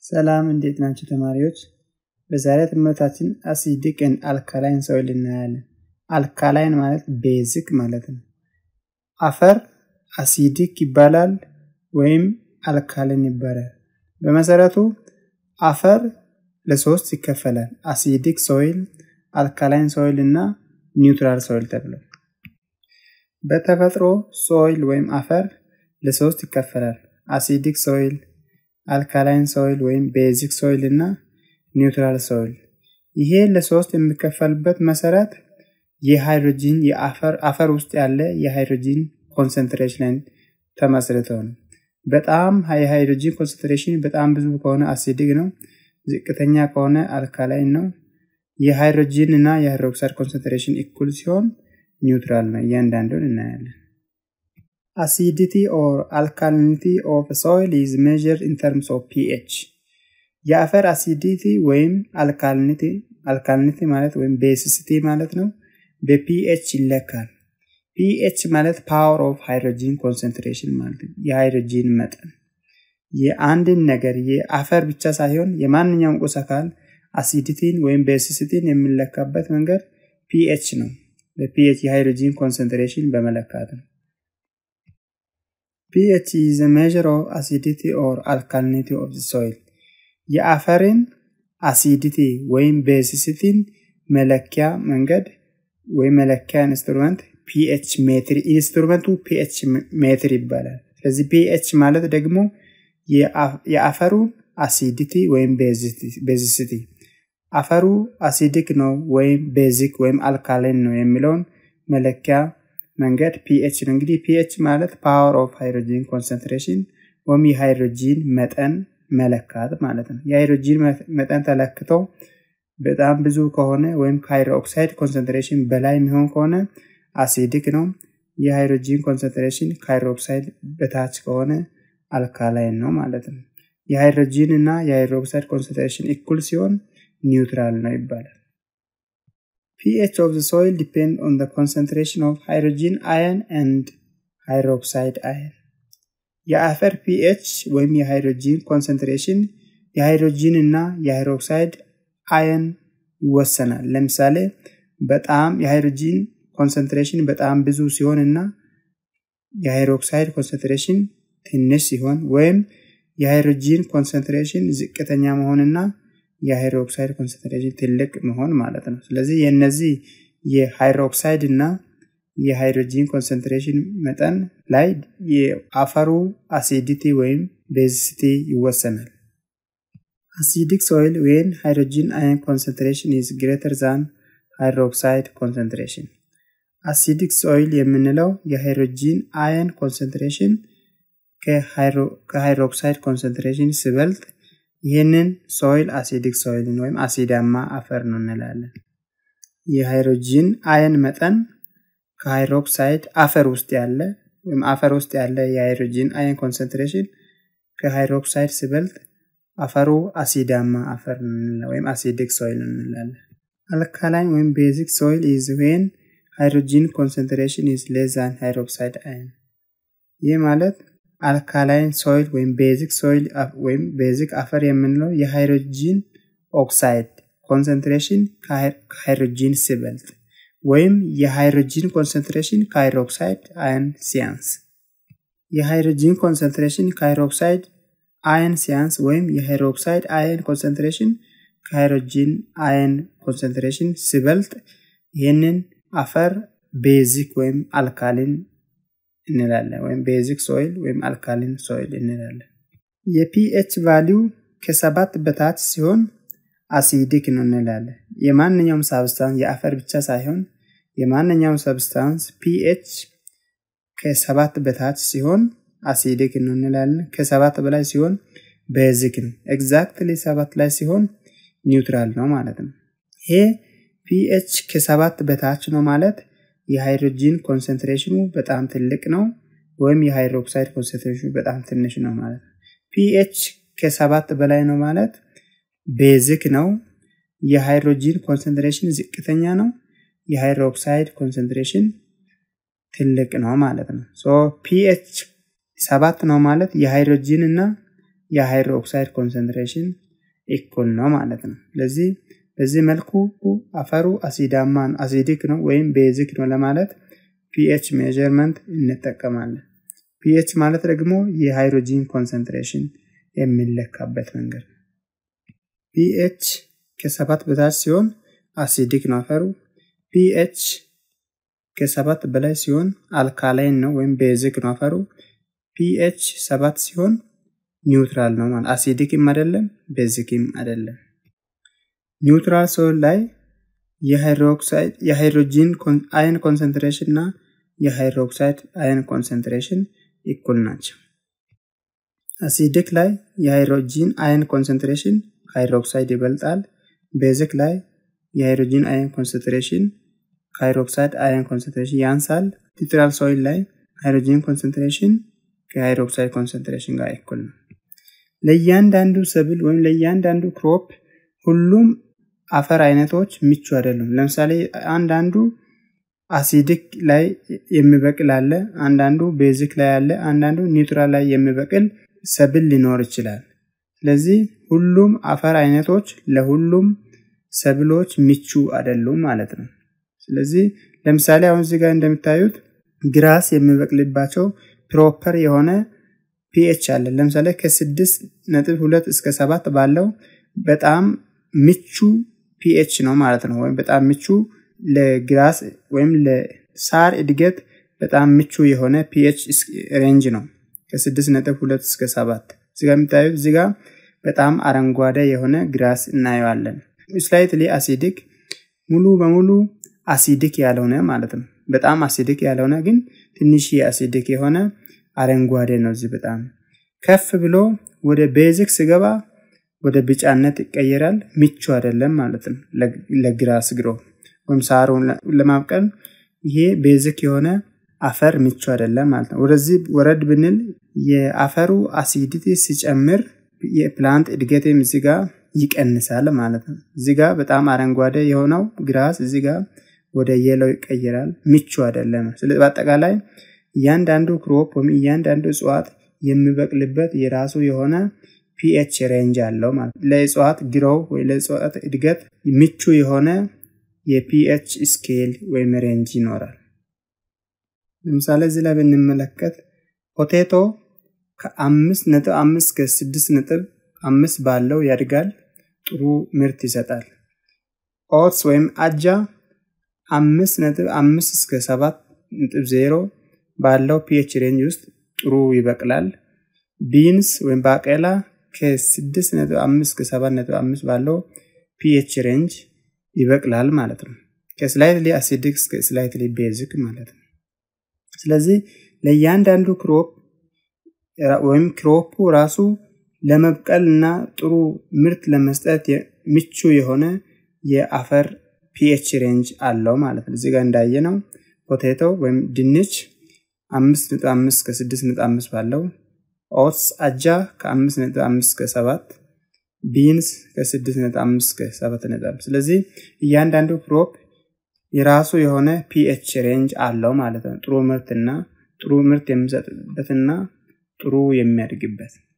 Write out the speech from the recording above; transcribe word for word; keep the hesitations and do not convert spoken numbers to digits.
ሰላም እንዴት ናችሁ ተማሪዎች? በዛሬው ትምህርታችን አሲዲክ ኤንድ አልካላይን ሶይል እናያለን። አልካላይን ማለት ቤዚክ ማለት ነው። አፈር አሲዲክ ይባላል ወይም አልካላይን ይባላል። በመሰረቱ አፈር ለሶስት ይከፈላል። አሲዲክ ሶይል፣ አልካላይን ሶይል እና ኒውትራል ሶይል ተብሎ። በተፈጥሮ ሶይል ወይም አፈር ለሶስት ይከፈላል። አሲዲክ ሶይል፣ አልካላይን ሶይል ወይም ቤዚክ ሶይል እና ኒውትራል ሶይል። ይሄ ለሶስት የሚከፈልበት መሰረት የሃይድሮጂን የአፈር አፈር ውስጥ ያለ የሃይድሮጂን ኮንሰንትሬሽን ተመስርቶ ነው። በጣም ሃይድሮጂን ኮንሰንትሬሽን በጣም ብዙ ከሆነ አሲዲክ ነው፣ ዝቅተኛ ከሆነ አልካላይን ነው። የሃይድሮጂን እና የሃይድሮክሳይድ ኮንሰንትሬሽን ኢኩል ሲሆን ኒውትራል ነው። እያንዳንዱን እናያለን። Acidity or alkalinity of soil is measured in terms of pH. የአፈር acidity ወይም alkalinity alkalinity ማለት ወይም basicity ማለት ነው በpH ይለካል። pH ማለት power of hydrogen concentration ማለት ነው። የሃይድሮጂን መጠን የአንድን ነገር የአፈር ብቻ ሳይሆን የማንኛውም ቁስ አካል acidity ወይም basicity የሚለካበት መንገድ pH ነው። በpH የሃይድሮጂን concentration በመለካት ነው። pH is a measure of acidity or alkalinity of the soil. የአፈርን acidity ወይም basicity መለኪያ መንገድ ወይም መለኪያ ኢንስትሩመንት pH ሜትር ኢንስትሩመንቱ pH ሜትር ይባላል። ስለዚህ pH ማለት ደግሞ የአፈሩ acidity ወይም basicity አፈሩ acidic ነው ወይም basic ወይም alkaline ነው የሚለውን መለኪያ መንገድ pH ነው። እንግዲህ pH ማለት power of hydrogen concentration ወይም የሃይድሮጂን መጠን መለካት ማለት ነው። የሃይድሮጂን መጠን ተለክቶ በጣም ብዙ ከሆነ ወይም ሃይድሮክሳይድ ኮንሰንትሬሽን በላይ የሚሆን ከሆነ አሲዲክ ነው። የሃይድሮጂን ኮንሰንትሬሽን ሃይድሮክሳይድ በታች ከሆነ አልካላይን ነው ማለት ነው። የሃይድሮጂን እና የሃይድሮክሳይድ ኮንሰንትሬሽን ኢኩል ሲሆን ኒውትራል ነው ይባላል። pH of the soil depend on the concentration of hydrogen ion and hydroxide ion. የአፈር pH ወይም የሃይድሮጂን ኮንሰንትሬሽን የሃይድሮጂን እና የሃይድሮክሳይድ አየን ይወሰናል። ለምሳሌ በጣም የሃይድሮጂን ኮንሰንትሬሽን በጣም ብዙ ሲሆን እና የሃይድሮክሳይድ ኮንሰንትሬሽን ትንሽ ሲሆን ወይም የሃይድሮጂን ኮንሰንትሬሽን ዝቅተኛ መሆንና የሃይድሮክሳይድ ኮንሰንትሬሽን ትልቅ መሆን ማለት ነው። ስለዚህ የነዚህ የሃይድሮክሳይድ እና የሃይድሮጂን ኮንሰንትሬሽን መጠን ላይ የአፈሩ አሲዲቲ ወይም ቤዚሲቲ ይወሰናል። acidic soil when hydrogen ion concentration is greater than hydroxide concentration. acidic soil የምንለው የሃይድሮጂን አየን ኮንሰንትሬሽን ከሃይድሮክሳይድ ኮንሰንትሬሽን ሲበልጥ ይሄንን ሶይል አሲዲክ ሶይል ወይም አሲዳማ አፈር ነው እንላለን። የሃይድሮጂን አየን መጠን ከሃይድሮክሳይድ አፈር ውስጥ ያለ ወይም አፈር ውስጥ ያለ የሃይድሮጂን አየን ኮንሰንትሬሽን ከሃይድሮክሳይድ ሲበልጥ አፈሩ አሲዳማ አፈር ነው ወይም አሲዲክ ሶይል እንላለን። አልካላይን ወይም ቤዚክ ሶይል is when hydrogen concentration is less than hydroxide ion. ይህ ማለት አልካላይን ሶይል ወይም ቤዚክ ሶይል ወይም ቤዚክ አፈር የምንለው የሃይድሮጂን ኦክሳይድ ኮንሰንትሬሽን ከሃይድሮጂን ሲበልጥ ወይም የሃይድሮጂን ኮንሰንትሬሽን ከሃይድሮክሳይድ አየን ሲያንስ። የሃይድሮጂን ኮንሰንትሬሽን ከሃይድሮክሳይድ አየን ሲያንስ ወይም የሃይድሮክሳይድ አየን ኮንሰንትሬሽን ከሃይድሮጂን አየን ኮንሰንትሬሽን ሲበልጥ ይሄንን አፈር ቤዚክ ወይም አልካሊን እንላለን ወይም ቤዚክ ሶይል ወይም አልካሊን ሶይል እንላለን። የpH ቫልዩ ከሰባት በታች ሲሆን አሲዲክ ነው እንላለን። የማንኛውም ሰብስታንስ የአፈር ብቻ ሳይሆን የማንኛውም ሰብስታንስ pH ከሰባት በታች ሲሆን አሲዲክ ነው እንላለን። ከሰባት በላይ ሲሆን ቤዚክ ነው። ኤግዛክትሊ ሰባት ላይ ሲሆን ኒውትራል ነው ማለት ነው። ይሄ pH ከሰባት በታች ነው ማለት የሃይድሮጂን ኮንሰንትሬሽኑ በጣም ትልቅ ነው ወይም የሃይድሮክሳይድ ኮንሰንትሬሽኑ በጣም ትንሽ ነው ማለት ነው። pH ከሰባት በላይ ነው ማለት ቤዚክ ነው። የሃይድሮጂን ኮንሰንትሬሽን ዝቅተኛ ነው። የሃይድሮክሳይድ ኮንሰንትሬሽን ትልቅ ነው ማለት ነው። ሶ pH ሰባት ነው ማለት የሃይድሮጂን እና የሃይድሮክሳይድ ኮንሰንትሬሽን ኢኩል ነው ማለት ነው። ስለዚህ በዚህ መልኩ አፈሩ አሲዳማ አሲዲክ ነው ወይም ቤዚክ ነው ለማለት pH ሜዠርመንት እንጠቀማለን። pH ማለት ደግሞ የሃይድሮጂን ኮንሰንትሬሽን የሚለካበት መንገድ ነው። pH ከሰባት በታች ሲሆን አሲዲክ ነው አፈሩ። pH ከሰባት በላይ ሲሆን አልካላይን ነው ወይም ቤዚክ ነው አፈሩ። pH ሰባት ሲሆን ኒውትራል ነው ማለት አሲዲክም አይደለም ቤዚክም አይደለም። ኒውትራል ሶል ላይ የሃይድሮክሳይድ የሃይድሮጂን አየን ኮንሰንትሬሽን እና የሃይድሮክሳይድ አየን ኮንሰንትሬሽን ኢኩል ናቸው። አሲዲክ ላይ የሃይድሮጂን አየን ኮንሰንትሬሽን ሃይድሮክሳይድ ይበልጣል። ቤዚክ ላይ የሃይድሮጂን አየን ኮንሰንትሬሽን ሃይድሮክሳይድ አየን ኮንሰንትሬሽን ያንሳል። ኒውትራል ሶይል ላይ ሃይድሮጂን ኮንሰንትሬሽን ከሃይድሮክሳይድ ኮንሰንትሬሽን ጋር ኢኩል ነው። ለእያንዳንዱ ሰብል ወይም ለእያንዳንዱ ክሮፕ ሁሉም አፈር አይነቶች ምቹ አይደሉም። ለምሳሌ አንዳንዱ አሲዲክ ላይ የሚበቅል አለ፣ አንዳንዱ ቤዚክ ላይ አለ፣ አንዳንዱ ኒውትራል ላይ የሚበቅል ሰብል ሊኖር ይችላል። ስለዚህ ሁሉም አፈር አይነቶች ለሁሉም ሰብሎች ምቹ አይደሉም ማለት ነው። ስለዚህ ለምሳሌ አሁን እዚህ ጋር እንደምታዩት ግራስ የሚበቅልባቸው ፕሮፐር የሆነ pH አለ። ለምሳሌ ከስድስት ነጥብ ሁለት እስከ ሰባት ባለው በጣም ምቹ pH ነው ማለት ነው። ወይም በጣም ምቹ ለግራስ ወይም ለሳር እድገት በጣም ምቹ የሆነ pH ሬንጅ ነው ከስድስት ነጥብ ሁለት እስከ ሰባት። እዚህ ጋር የምታዩት እዚህ ጋር በጣም አረንጓዴ የሆነ ግራስ እናየዋለን። ስላይትሊ አሲዲክ ሙሉ በሙሉ አሲዲክ ያልሆነ ማለት ነው። በጣም አሲዲክ ያልሆነ ግን ትንሽ አሲዲክ የሆነ አረንጓዴ ነው። እዚህ በጣም ከፍ ብሎ ወደ ቤዚክ ሲገባ ወደ ቢጫነት ይቀየራል። ምቹ አይደለም ማለት ነው ለግራስ ግሮ ወይም ሳሩን ለማብቀል ይሄ ቤዚክ የሆነ አፈር ምቹ አይደለም ማለት ነው። ወደዚህ ወረድ ብንል የአፈሩ አሲዲቲ ሲጨምር የፕላንት እድገትም እዚህ ጋር ይቀንሳል ማለት ነው። እዚህ ጋር በጣም አረንጓዴ የሆነው ግራስ እዚህ ጋር ወደ የሎ ይቀየራል። ምቹ አይደለም። ስለዚህ በአጠቃላይ እያንዳንዱ ክሮፕ ወይም እያንዳንዱ እጽዋት የሚበቅልበት የራሱ የሆነ pH ሬንጅ አለው ማለት ነው። ለእጽዋት ግሮው ወይ ለእጽዋት እድገት ምቹ የሆነ የpH ስኬል ወይም ሬንጅ ይኖራል። ለምሳሌ እዚህ ላይ ብንመለከት ፖቴቶ ከአምስት ነጥብ አምስት እስከ ስድስት ነጥብ አምስት ባለው ያድጋል፣ ጥሩ ምርት ይሰጣል። ኦትስ ወይም አጃ አምስት ነጥብ አምስት እስከ ሰባት ነጥብ ዜሮ ባለው pH ሬንጅ ውስጥ ጥሩ ይበቅላል። ቢንስ ወይም ባቄላ ከስድስት ነጥብ አምስት እስከ ሰባት ነጥብ አምስት ባለው pH ሬንጅ ይበቅላል ማለት ነው። ከስላይትሊ አሲዲክ እስከ ስላይትሊ ቤዚክ ማለት ነው። ስለዚህ ለእያንዳንዱ ክሮፕ ወይም ክሮፑ ራሱ ለመብቀልና ጥሩ ምርት ለመስጠት ምቹ የሆነ የአፈር pH ሬንጅ አለው ማለት ነው። እዚህ ጋር እንዳየነው ፖቴቶ ወይም ድንች አምስት ነጥብ አምስት እስከ ስድስት ነጥብ አምስት ባለው፣ ኦትስ አጃ ከአምስት ነጥብ አምስት እስከ ሰባት፣ ቢንስ ከስድስት ነጥብ አምስት እስከ ሰባት ነጥብ አምስት። ስለዚህ እያንዳንዱ ክሮፕ የራሱ የሆነ pH ሬንጅ አለው ማለት ነው። ጥሩ ምርትና ጥሩ ምርት የሚሰጥበትና ጥሩ የሚያድግበት